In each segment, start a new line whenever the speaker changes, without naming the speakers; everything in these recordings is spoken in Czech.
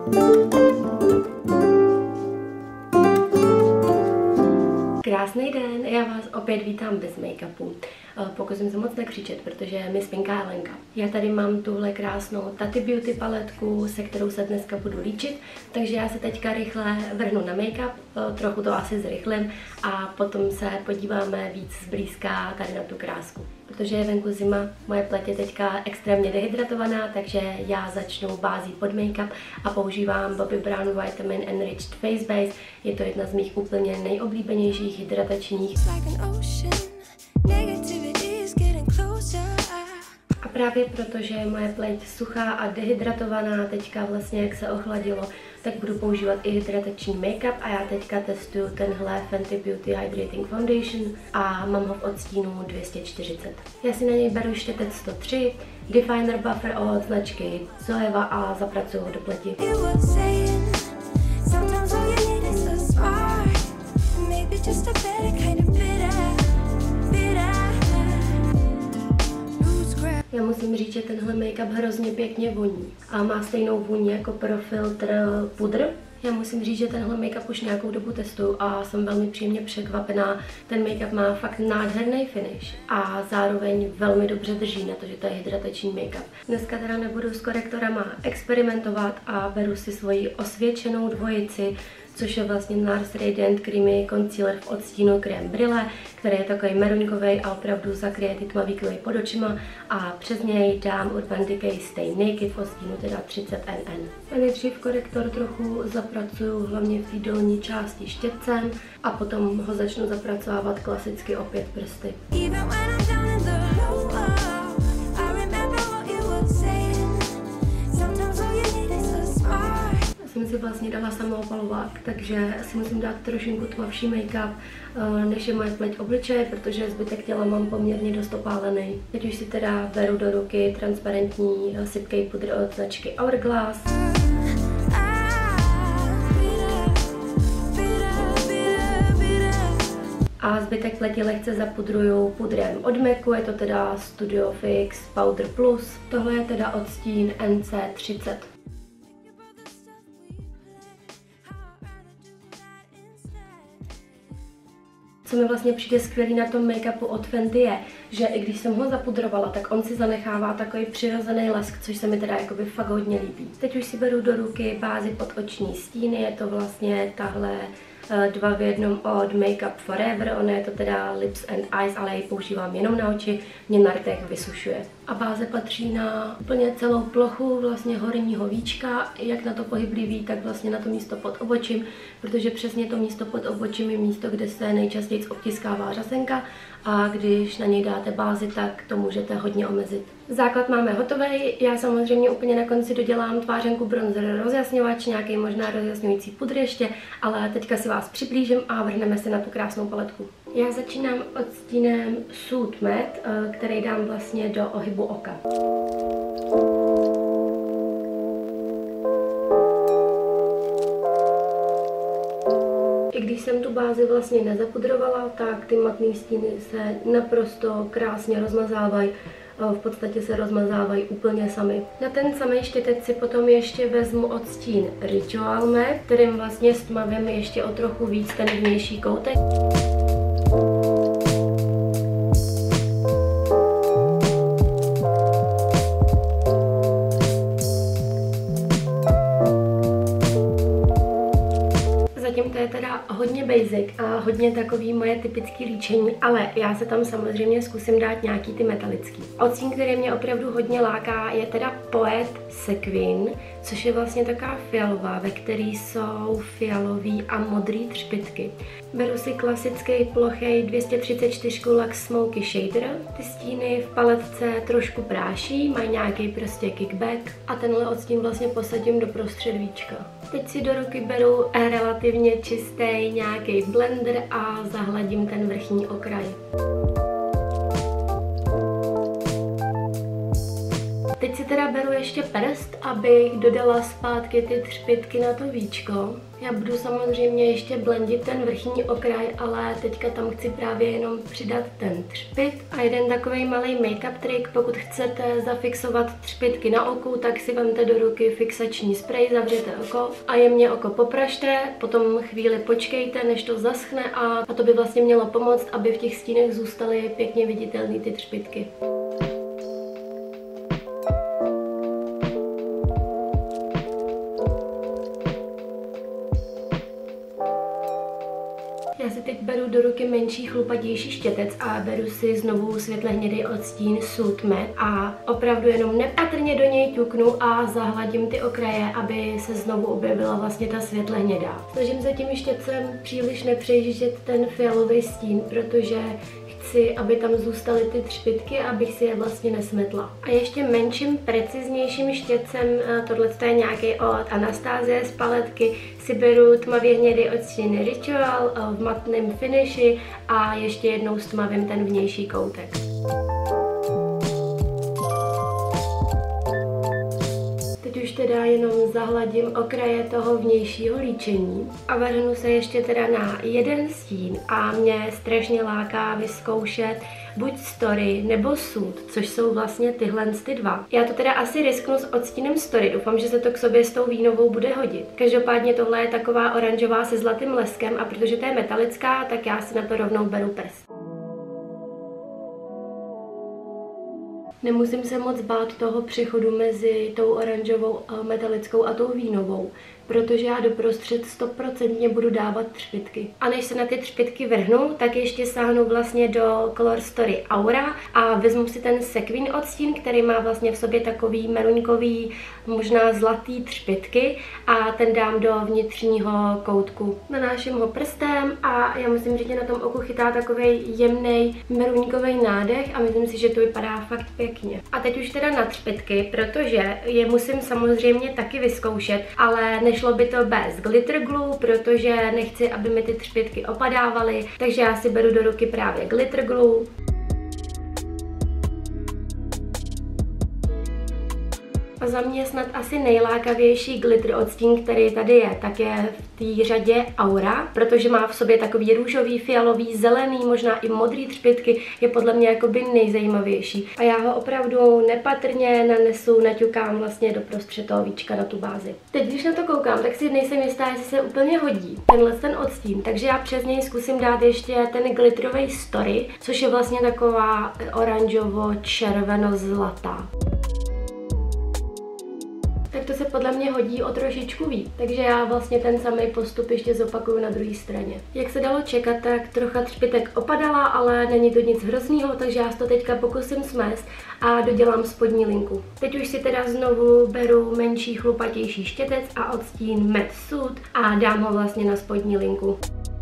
Krásný den, já vás opět vítám bez make-upu. Pokusím se moc nekřičet, protože mi spinká Lenka. Já tady mám tuhle krásnou Tati Beauty paletku, se kterou se dneska budu líčit, takže já se teďka rychle vrhnu na make-up, trochu to asi zrychlím a potom se podíváme víc zblízka tady na tu krásku. Protože je venku zima, moje pleť je teďka extrémně dehydratovaná, takže já začnu bází pod make-up a používám Bobbi Brown Vitamin Enriched Face Base. Je to jedna z mých úplně nejoblíbenějších hydratačních. A právě protože je moje pleť suchá a dehydratovaná, teďka vlastně jak se ochladilo, tak budu používat i hydratační make-up a já teďka testuju tenhle Fenty Beauty Hydrating Foundation a mám ho v odstínu 240. Já si na něj beru štětec 103, Definer Buffer od značky Zoeva a zapracuju ho do pleti. Já musím říct, že tenhle make-up hrozně pěkně voní a má stejnou vůni jako pro filtr pudr. Já musím říct, že tenhle make-up už nějakou dobu testuju a jsem velmi příjemně překvapená. Ten make-up má fakt nádherný finish a zároveň velmi dobře drží na to, že to je hydratační make-up. Dneska teda nebudu s korektorama experimentovat a beru si svoji osvědčenou dvojici, což je vlastně NARS Radiant Creamy Concealer v odstínu Crème Brûlée, který je takový meruňkový a opravdu zakryje ty tmavý kruhy pod očima a přes něj dám Urban Decay Stay Naked v odstínu teda 30NN. A nejdřív korektor trochu zapracuju hlavně v té dolní části štětcem a potom ho začnu zapracovávat klasicky opět prsty. Jsem si vlastně dala samoopalovat, takže si musím dát trošinku tmavší make-up, než je moje pleť obličeje, protože zbytek těla mám poměrně dost opálený. Teď už si teda beru do ruky transparentní sypkej pudr od značky Hourglass. A zbytek pleti lehce zapudruju pudrem od MACu, je to teda Studio Fix Powder Plus. Tohle je teda odstín NC30. Co mi vlastně přijde skvělý na tom make-upu od Fenty je, že i když jsem ho zapudrovala, tak on si zanechává takový přirozený lesk, což se mi teda jakoby fakt hodně líbí. Teď už si beru do ruky bázi pod oční stíny, je to vlastně tahle 2 v 1 od Make Up Forever, ono je to teda Lips and Eyes, ale já ji používám jenom na oči, mě na rtech vysušuje. A báze patří na úplně celou plochu vlastně horního víčka, jak na to pohyblivý, tak vlastně na to místo pod obočím, protože přesně to místo pod obočím je místo, kde se nejčastěji obtiskává řasenka a když na něj dáte bázi, tak to můžete hodně omezit. Základ máme hotový, já samozřejmě úplně na konci dodělám tvářenku, bronzer, rozjasňovač, nějaký možná rozjasňující pudr ještě, ale teďka si vás přiblížím a vrhneme se na tu krásnou paletku. Já začínám odstínem Soot Matte, který dám vlastně do ohybu oka. I když jsem tu bázi vlastně nezapudrovala, tak ty matné stíny se naprosto krásně rozmazávají. V podstatě se rozmazávají úplně sami. Na ten samý štětec si potom ještě vezmu odstín Ritual Matte, kterým vlastně stmavím ještě o trochu víc ten vnější koutek. Zatím to je teda hodně basic a hodně takový moje typické líčení, ale já se tam samozřejmě zkusím dát nějaký ty metalický. Odstín, který mě opravdu hodně láká, je teda Poet Sequin, což je vlastně taková fialová, ve který jsou fialový a modrý třpytky. Beru si klasický plochý 234 Lux Smoky Shader. Ty stíny v paletce trošku práší, mají nějaký prostě kickback a tenhle odstín vlastně posadím do prostřed víčka. Teď si do ruky beru relativně čistý nějaký blender a zahladím ten vrchní okraj. Teď si teda beru ještě prst, abych dodala zpátky ty třpytky na to víčko. Já budu samozřejmě ještě blendit ten vrchní okraj, ale teďka tam chci právě jenom přidat ten třpyt. A jeden takový malý make-up trik, pokud chcete zafixovat třpytky na oku, tak si vemte do ruky fixační sprej, zavřete oko a jemně oko popražte, potom chvíli počkejte, než to zaschne a to by vlastně mělo pomoct, aby v těch stínech zůstaly pěkně viditelné ty třpytky. Já si teď beru do ruky menší chlupatější štětec a beru si znovu světle hnědý odstín Soot Matte a opravdu jenom nepatrně do něj ťuknu a zahladím ty okraje, aby se znovu objevila vlastně ta světle hnědá. Snažím se tím štětcem příliš nepřejíždět ten fialový stín, protože chci, aby tam zůstaly ty třpytky, abych si je vlastně nesmetla. A ještě menším, preciznějším štětcem, tohle je nějaký od Anastasie z paletky, si beru tmavě hnědý odstín Ritual v matném finiši a ještě jednou stmavím ten vnější koutek. Teď už teda jenom zahladím okraje toho vnějšího líčení a vrhnu se ještě teda na jeden stín a mě strašně láká vyzkoušet buď Story nebo Soot, což jsou vlastně tyhle dva. Já to teda asi risknu s odstínem Story, doufám, že se to k sobě s tou vínovou bude hodit. Každopádně tohle je taková oranžová se zlatým leskem a protože to je metalická, tak já si na to rovnou beru prst. Nemusím se moc bát toho přechodu mezi tou oranžovou metalickou a tou vínovou, protože já doprostřed 100% budu dávat třpytky. A než se na ty třpytky vrhnu, tak ještě sáhnu vlastně do Color Story Aura a vezmu si ten Sequin odstín, který má vlastně v sobě takový meruňkový, možná zlatý třpytky a ten dám do vnitřního koutku. Nanáším ho prstem a já musím říct, že na tom oku chytá takovej jemný meruňkový nádech a myslím si, že to vypadá fakt pěkně. A teď už teda na třpytky, protože je musím samozřejmě taky vyzkoušet, ale nešlo by to bez glitter glue, protože nechci, aby mi ty třpytky opadávaly, takže já si beru do ruky právě glitter glue. A za mě snad asi nejlákavější glitter odstín, který tady je, tak je v té řadě Aura, protože má v sobě takový růžový, fialový, zelený, možná i modrý třpytky, je podle mě jakoby nejzajímavější. A já ho opravdu nepatrně nanesu, naťukám vlastně do prostřed toho víčka na tu bázi. Teď, když na to koukám, tak si nejsem jistá, jestli se úplně hodí ten odstín, takže já přes něj zkusím dát ještě ten glitterový Story, což je vlastně taková oranžovo-červeno-zlatá. Tak to se podle mě hodí o trošičku víc, takže já vlastně ten samý postup ještě zopakuju na druhé straně. Jak se dalo čekat, tak trocha třpytek opadala, ale není to nic hroznýho, takže já to teďka pokusím smést a dodělám spodní linku. Teď už si teda znovu beru menší chlupatější štětec a odstín Matte Soot a dám ho vlastně na spodní linku.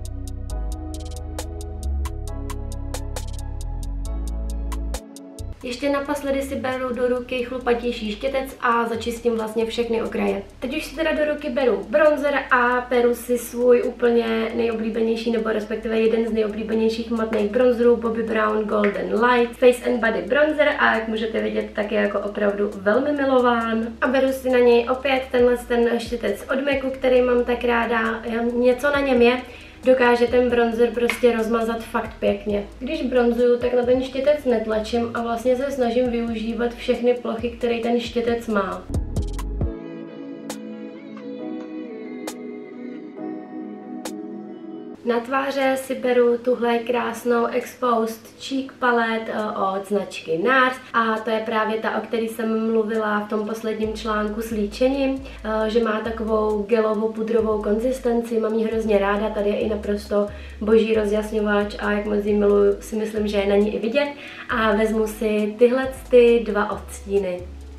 Ještě naposledy si beru do ruky chlupatější štětec a začistím vlastně všechny okraje. Teď už si teda do ruky beru bronzer a beru si svůj úplně nejoblíbenější, nebo respektive jeden z nejoblíbenějších matných bronzerů Bobbi Brown Golden Light Face and Body Bronzer a jak můžete vidět, tak je jako opravdu velmi milován. A beru si na něj opět ten štětec od MACu, který mám tak ráda, něco na něm je. Dokáže ten bronzer prostě rozmazat fakt pěkně. Když bronzuju, tak na ten štětec netlačím a vlastně se snažím využívat všechny plochy, které ten štětec má. Na tváře si beru tuhle krásnou Exposed Cheek Palette od značky NARS a to je právě ta, o které jsem mluvila v tom posledním článku s líčením, že má takovou gelovou pudrovou konzistenci, mám ji hrozně ráda, tady je i naprosto boží rozjasňovač a jak moc ji miluju, si myslím, že je na ní i vidět a vezmu si tyhle dva odstíny.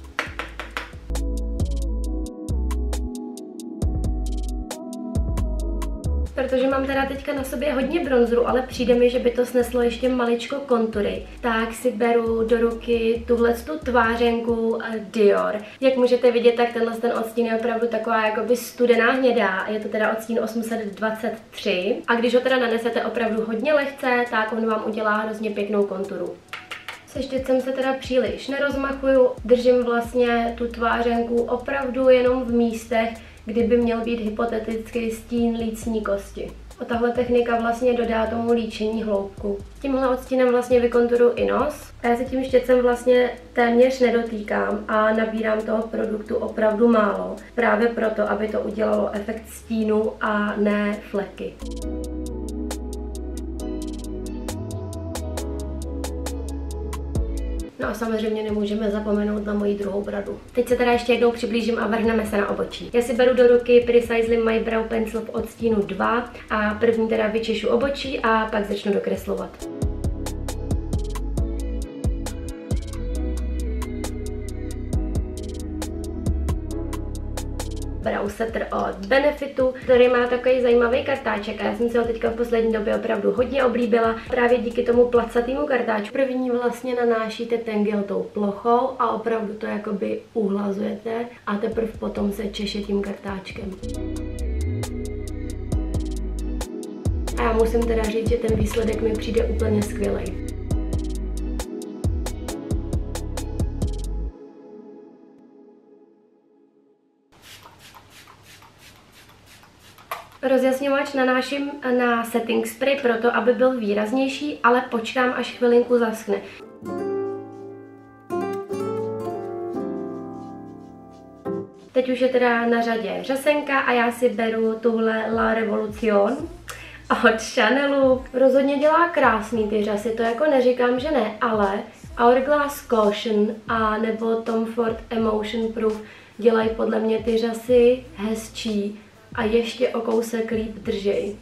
Protože mám teda teďka na sobě hodně bronzeru, ale přijde mi, že by to sneslo ještě maličko kontury, tak si beru do ruky tuhletu tvářenku Dior. Jak můžete vidět, tak ten odstín je opravdu taková jakoby studená hnědá, je to teda odstín 823 a když ho teda nanesete opravdu hodně lehce, tak on vám udělá hrozně pěknou konturu. Se štětcem se teda příliš nerozmachuju, držím vlastně tu tvářenku opravdu jenom v místech, kde by měl být hypotetický stín lícní kosti. A tahle technika vlastně dodá tomu líčení hloubku. Tímhle odstínem vlastně vykonturuju i nos. A já se tím štětcem vlastně téměř nedotýkám a nabírám toho produktu opravdu málo. Právě proto, aby to udělalo efekt stínu a ne fleky. No a samozřejmě nemůžeme zapomenout na moji druhou bradu. Teď se teda ještě jednou přiblížím a vrhneme se na obočí. Já si beru do ruky Precisely My Brow Pencil v odstínu 2 a první teda vyčešu obočí a pak začnu dokreslovat. Brow setter od Benefitu, který má takový zajímavý kartáček a já jsem si ho teďka v poslední době opravdu hodně oblíbila právě díky tomu placatýmu kartáčku. První vlastně nanášíte ten gel tou plochou a opravdu to jakoby uhlazujete a teprve potom se češe tím kartáčkem. A já musím teda říct, že ten výsledek mi přijde úplně skvělý. Rozjasňovač nanáším na setting spray proto, aby byl výraznější, ale počkám, až chvilinku zaschne. Teď už je teda na řadě řasenka a já si beru tuhle La Revolution od Chanelu. Rozhodně dělá krásný ty řasy, to jako neříkám, že ne, ale Hourglass Caution a nebo Tom Ford Emotion Proof dělají podle mě ty řasy hezčí a ještě o kousek líp držej.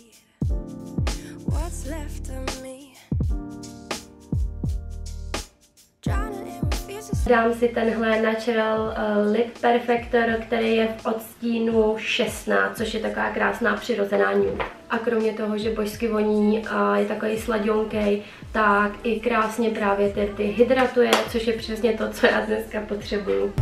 Dám si tenhle Natural Lip Perfector, který je v odstínu 16, což je taková krásná přirozená nude. A kromě toho, že božsky voní a je takový sladionkej, tak i krásně právě ty hydratuje, což je přesně to, co já dneska potřebuju.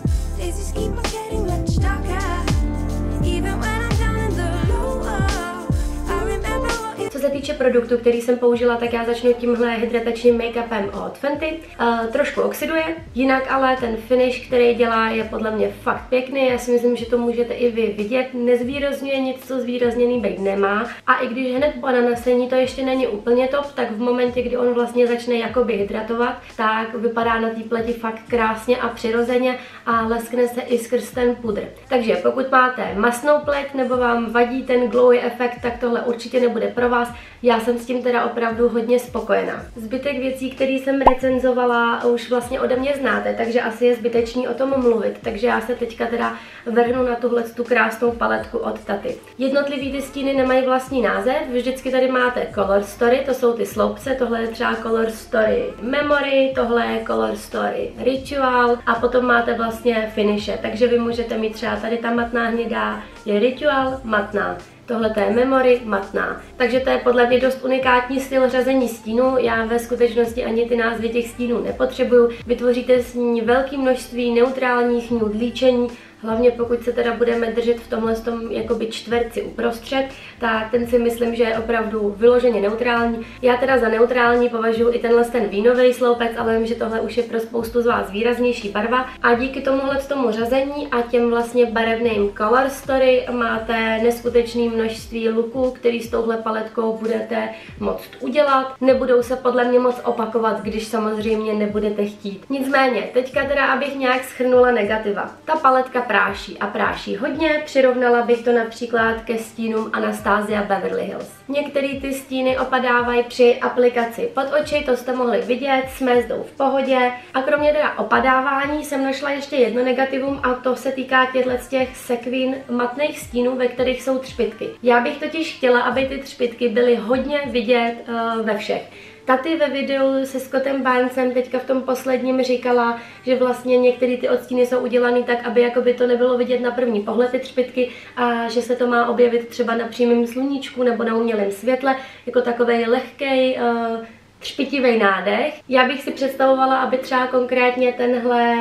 Co se týče produktu, který jsem použila, tak já začnu tímhle hydratačním make-upem od Fenty. Trošku oxiduje, jinak ale ten finish, který dělá, je podle mě fakt pěkný. Já si myslím, že to můžete i vy vidět. Nezvýrazňuje nic, co zvýrazněný být nemá. A i když hned po nanesení to ještě není úplně top, tak v momentě, kdy on vlastně začne jakoby hydratovat, tak vypadá na té pleti fakt krásně a přirozeně a leskne se i skrz ten pudr. Takže pokud máte masnou pleť nebo vám vadí ten glowy efekt, tak tohle určitě nebude pro vás. Já jsem s tím teda opravdu hodně spokojená. Zbytek věcí, které jsem recenzovala, už vlastně ode mě znáte, takže asi je zbytečný o tom mluvit. Takže já se teďka teda vrhnu na tuhle tu krásnou paletku od Tati. Jednotlivý ty stíny nemají vlastní název, vždycky tady máte Color Story, to jsou ty sloupce, tohle je třeba Color Story Memory, tohle je Color Story Ritual a potom máte vlastně finishe, takže vy můžete mít třeba tady ta matná hnědá, je Ritual, matná. Tohle je Memory, matná. Takže to je podle mě dost unikátní styl řazení stínů. Já ve skutečnosti ani ty názvy těch stínů nepotřebuju. Vytvoříte s ní velké množství neutrálních nude líčení. Hlavně pokud se teda budeme držet v tomhle jakoby čtverci uprostřed, tak ten si myslím, že je opravdu vyloženě neutrální. Já teda za neutrální považuji i tenhle ten vínový sloupec, ale vím, že tohle už je pro spoustu z vás výraznější barva. A díky tomu řazení a těm vlastně barevným Color Story máte neskutečné množství looků, který s touhle paletkou budete moct udělat. Nebudou se podle mě moc opakovat, když samozřejmě nebudete chtít. Nicméně, teďka teda, abych nějak shrnula negativa. Ta paletka práší a práší hodně, přirovnala bych to například ke stínům Anastasia Beverly Hills. Některé ty stíny opadávají při aplikaci pod oči, to jste mohli vidět, smést jdou v pohodě. A kromě teda opadávání jsem našla ještě jedno negativum a to se týká těch sekvín matných stínů, ve kterých jsou třpytky. Já bych totiž chtěla, aby ty třpytky byly hodně vidět ve všech. Tati ve videu se Scottem Barnesem teďka v tom posledním říkala, že vlastně některé ty odstíny jsou udělané tak, aby jakoby to nebylo vidět na první pohled ty třpytky a že se to má objevit třeba na přímém sluníčku nebo na umělém světle, jako takovej lehkej třpitivý nádech. Já bych si představovala, aby třeba konkrétně tenhle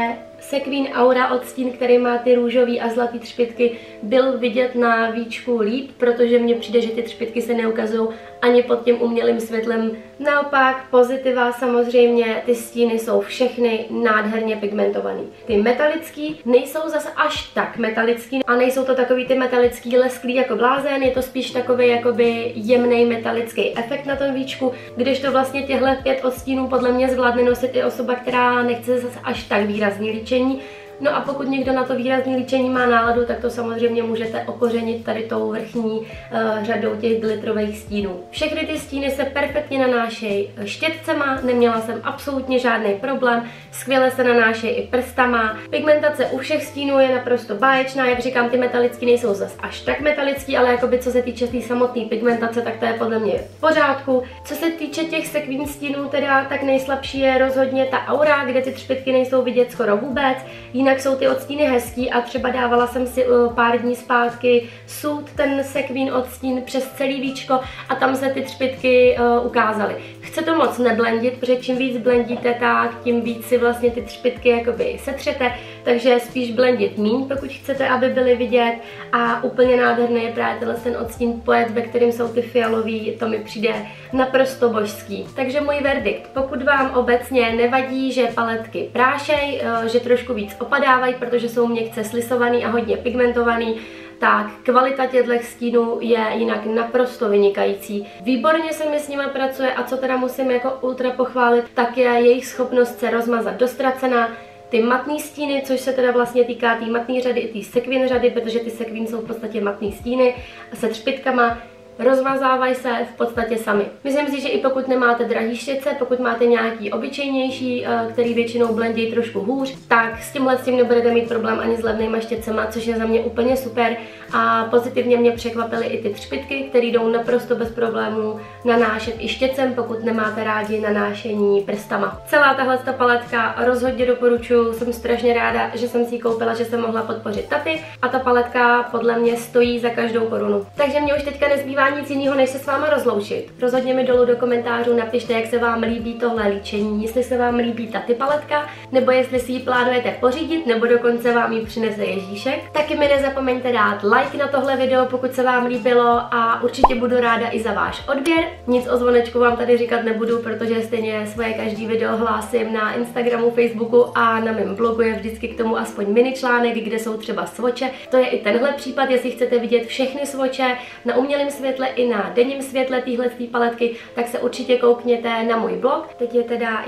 Sequin Aura odstín, který má ty růžový a zlatý třpytky, byl vidět na víčku líp, protože mně přijde, že ty třpytky se neukazují ani pod tím umělým světlem. Naopak pozitiva samozřejmě, ty stíny jsou všechny nádherně pigmentovaný. Ty metalický nejsou zase až tak metalický a nejsou to takový ty metalický lesklý jako blázen, je to spíš takový jakoby jemný metalický efekt na tom víčku, když to vlastně těchto 5 odstínů podle mě zvládne nosit i osoba, která nechce zase až tak výrazný líčení. No a pokud někdo na to výrazné líčení má náladu, tak to samozřejmě můžete okořenit tady tou vrchní řadou těch glitterových stínů. Všechny ty stíny se perfektně nanášejí štětcema, neměla jsem absolutně žádný problém, skvěle se nanášejí i prstama. Pigmentace u všech stínů je naprosto báječná, jak říkám, ty metalický nejsou zas až tak metalický, ale jakoby co se týče té samotné pigmentace, tak to je podle mě v pořádku. Co se týče těch sequin stínů teda, tak nejslabší je rozhodně ta aura, kde ty třpytky nejsou vidět skoro vůbec. Jinak jsou ty odstíny hezký a třeba dávala jsem si pár dní zpátky Sud, ten sequin odstín přes celý víčko a tam se ty třpytky ukázaly. Chce to moc neblendit, protože čím víc blendíte, tak tím víc si vlastně ty třpytky jakoby setřete, takže spíš blendit míň, pokud chcete, aby byly vidět, a úplně nádherný je právě ten odstín Poet, ve kterým jsou ty fialový, to mi přijde naprosto božský. Takže můj verdikt, pokud vám obecně nevadí, že paletky prášej, že trošku víc opadávají, protože jsou měkce slisovaný a hodně pigmentovaný, tak kvalita těchto stínů je jinak naprosto vynikající. Výborně se mi s nimi pracuje a co teda musím jako ultra pochválit, tak je jejich schopnost se rozmazat dostracená. Ty matný stíny, což se teda vlastně týká té matné řady i té sequin řady, protože ty sequin jsou v podstatě matný stíny se třpytkama, rozmazávají se v podstatě sami. Myslím si, že i pokud nemáte drahý štětce, pokud máte nějaký obyčejnější, který většinou blendí trošku hůř, tak s tímhle nebudete mít problém ani s levnýma štětcema, což je za mě úplně super a pozitivně mě překvapily i ty třpytky, které jdou naprosto bez problémů nanášet i štětcem, pokud nemáte rádi nanášení prstama. Celá tahle paletka rozhodně doporučuji, jsem strašně ráda, že jsem si ji koupila, že jsem mohla podpořit taty a ta paletka podle mě stojí za každou korunu. Takže mě už teďka nezbývá nic jiného, než se s váma rozloučit. Rozhodně mi dolů do komentářů napište, jak se vám líbí tohle líčení, jestli se vám líbí taty paletka, nebo jestli si ji plánujete pořídit, nebo dokonce vám ji přinese Ježíšek. Taky mi nezapomeňte dát like na tohle video, pokud se vám líbilo, a určitě budu ráda i za váš odběr. Nic o zvonečku vám tady říkat nebudu, protože stejně svoje každý video hlásím na Instagramu, Facebooku a na mém blogu je vždycky k tomu aspoň mini článek, kde jsou třeba swoče. To je i tenhle případ, jestli chcete vidět všechny swoče na umělém světle i na denním světle téhle paletky, tak se určitě koukněte na můj blog. Teď je teda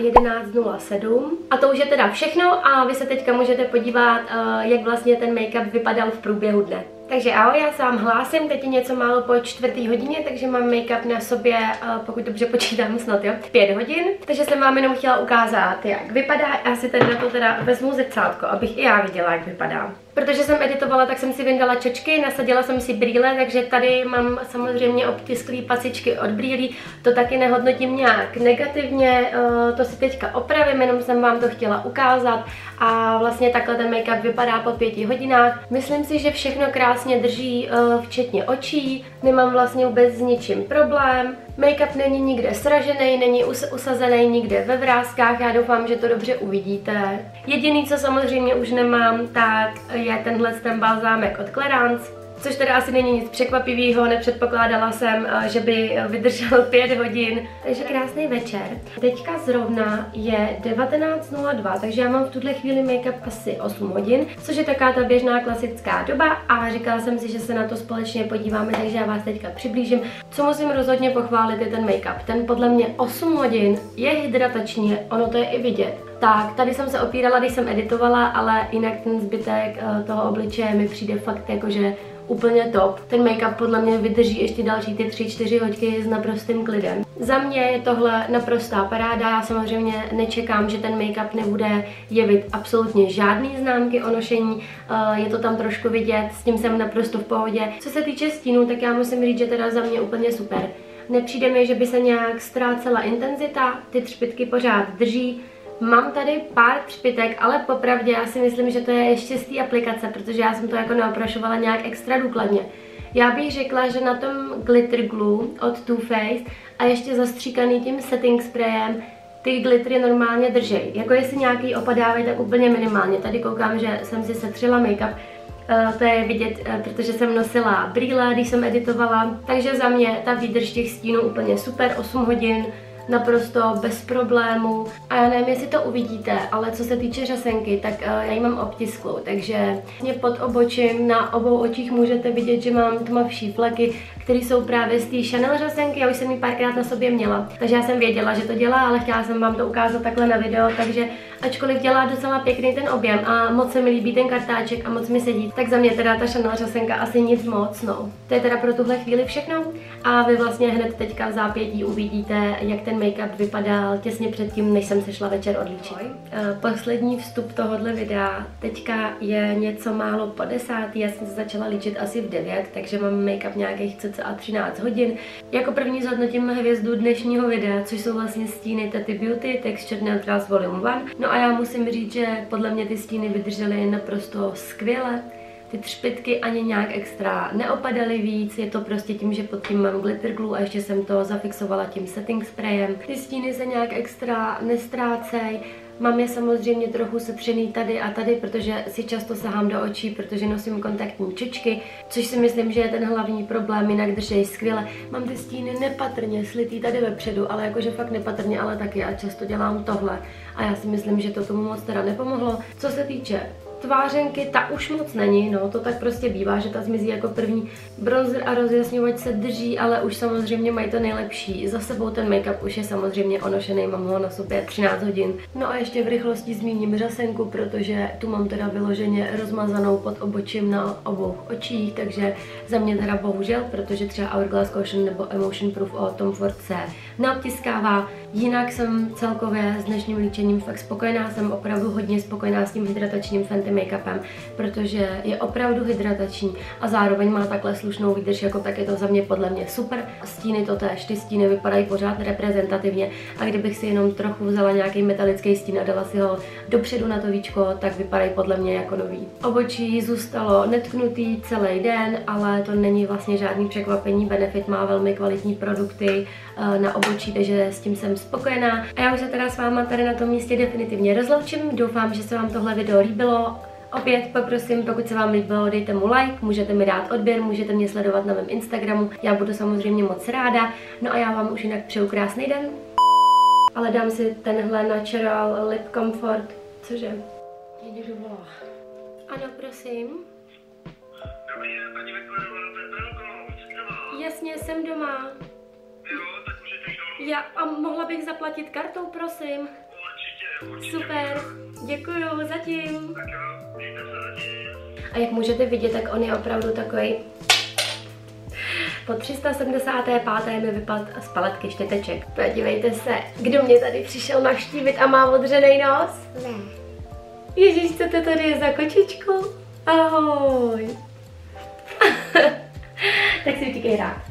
11:07 a to už je teda všechno a vy se teďka můžete podívat, jak vlastně ten make-up vypadal v průběhu dne. Takže ahoj, já se vám hlásím, teď je něco málo po 4. hodině, takže mám make-up na sobě, pokud dobře počítám, snad jo, 5 hodin. Takže jsem vám jenom chtěla ukázat, jak vypadá. Já si tady na to teda vezmu zrcátko, abych i já viděla, jak vypadá. Protože jsem editovala, tak jsem si vyndala čočky, nasadila jsem si brýle, takže tady mám samozřejmě obtisklý pasičky od brýlí. To taky nehodnotím nějak negativně, to si teďka opravím, jenom jsem vám to chtěla ukázat. A vlastně takhle ten make-up vypadá po 5 hodinách. Myslím si, že všechno krásně drží, včetně očí, nemám vlastně vůbec s ničím problém. Make-up není nikde sražený, není usazený nikde ve vráskách, já doufám, že to dobře uvidíte. Jediný, co samozřejmě už nemám, tak je tenhle ten balzámek od Clarins, což teda asi není nic překvapivého, nepředpokládala jsem, že by vydržel 5 hodin. Takže krásný večer. Teďka zrovna je 19:02, takže já mám v tuhle chvíli make-up asi 8 hodin, což je taková ta běžná klasická doba a říkala jsem si, že se na to společně podíváme, takže já vás teďka přiblížím. Co musím rozhodně pochválit je ten make-up. Ten podle mě 8 hodin je hydratační, ono to je i vidět. Tak, tady jsem se opírala, když jsem editovala, ale jinak ten zbytek toho obličeje mi přijde fakt jakože úplně top. Ten make-up podle mě vydrží ještě další ty 3-4 hodiny s naprostým klidem. Za mě je tohle naprostá paráda, já samozřejmě nečekám, že ten make-up nebude jevit absolutně žádný známky o nošení, je to tam trošku vidět, s tím jsem naprosto v pohodě. Co se týče stínů, tak já musím říct, že teda za mě úplně super. Nepřijde mi, že by se nějak ztrácela intenzita, ty třpytky pořád drží. Mám tady pár třpytek, ale popravdě já si myslím, že to je ještě z té aplikace, protože já jsem to jako neoprašovala nějak extra důkladně. Já bych řekla, že na tom Glitter Glue od Too Faced a ještě zastříkaný tím setting sprayem ty glittery normálně držej. Jako jestli nějaký opadávají, tak úplně minimálně. Tady koukám, že jsem si setřela make-up. To je vidět, protože jsem nosila brýle, když jsem editovala. Takže za mě ta výdrž těch stínů úplně super, 8 hodin. Naprosto bez problémů. A já nevím, jestli to uvidíte, ale co se týče řasenky, tak já ji mám obtisklou, takže mě pod obočím na obou očích můžete vidět, že mám tmavší fleky, které jsou právě z té Chanel řasenky. Já už jsem ji párkrát na sobě měla, takže já jsem věděla, že to dělá, ale chtěla jsem vám to ukázat takhle na video, takže ačkoliv dělá docela pěkný ten objem a moc se mi líbí ten kartáček a moc mi sedí, tak za mě teda ta Chanel řasenka asi nic moc, no. To je teda pro tuhle chvíli všechno a vy vlastně hned teďka v zápětí uvidíte, jak ten make-up vypadal těsně předtím, než jsem se šla večer odlíčit. Poslední vstup tohohle videa, teďka je něco málo po 10, já jsem se začala líčit asi v 9, takže mám make-up nějakých cca 13 hodin. Jako první zhodnotím hvězdu dnešního videa, což jsou vlastně stíny Tati Beauty Texture Neutrals Volume 1. No a já musím říct, že podle mě ty stíny vydržely naprosto skvěle. Ty třpytky ani nějak extra neopadaly víc, je to prostě tím, že pod tím mám glitter glue a ještě jsem to zafixovala tím setting sprayem. Ty stíny se nějak extra nestrácej. Mám je samozřejmě trochu setřený tady a tady, protože si často sahám do očí, protože nosím kontaktní čočky, což si myslím, že je ten hlavní problém, jinak držej skvěle. Mám ty stíny nepatrně slitý tady vepředu, ale jakože fakt nepatrně, ale taky já často dělám tohle. A já si myslím, že to tomu moc teda nepomohlo. Co se týče tvářenky, ta už moc není, no, to tak prostě bývá, že ta zmizí jako první. Bronzer a rozjasňovač se drží, ale už samozřejmě mají to nejlepší. Za sebou ten make-up už je samozřejmě onošený, mám ho na sobě 13 hodin. No a ještě v rychlosti zmíním řasenku, protože tu mám teda vyloženě rozmazanou pod obočím na obou očích, takže za mě teda bohužel, protože třeba Hourglass Caution nebo Emotion Proof od Tom Ford se neobtiskává. Jinak jsem celkově s dnešním líčením fakt spokojená, jsem opravdu hodně spokojená s tím hydratačním Fenty make-upem, protože je opravdu hydratační a zároveň má takhle slušnou výdrž, jako tak je to za mě podle mě super. Stíny to též, ty stíny vypadají pořád reprezentativně a kdybych si jenom trochu vzala nějaký metalický stín a dala si ho dopředu na to víčko, tak vypadají podle mě jako nový. Obočí zůstalo netknutý celý den, ale to není vlastně žádný překvapení, Benefit má velmi kvalitní produkty na obočí, takže s tím jsem spokojená. A já už se teda s váma tady na tom místě definitivně rozloučím. Doufám, že se vám tohle video líbilo. Opět poprosím, pokud se vám líbilo, dejte mu like, můžete mi dát odběr, můžete mě sledovat na mém Instagramu, já budu samozřejmě moc ráda. No a já vám už jinak přeju krásný den. Ale dám si tenhle Natural Lip Comfort, cože? Někdo volá. Ano, prosím.
Dobrý den, paní Viktorová, to je Belko,
Jasně, jsem doma.
jo, tak můžete jít.
Já, a mohla bych zaplatit kartou, prosím?
Určitě.
Super, děkuju, zatím.
Tak jo, mějte se zatím.
A jak můžete vidět, tak on je opravdu takový. Po 375. mi vypadl z paletky štěteček. Podívejte se, kdo mě tady přišel navštívit a má odřenej nos?
Ne.
Ježíš, co to tady je za kočičku? Ahoj. Tak si utíkej rád.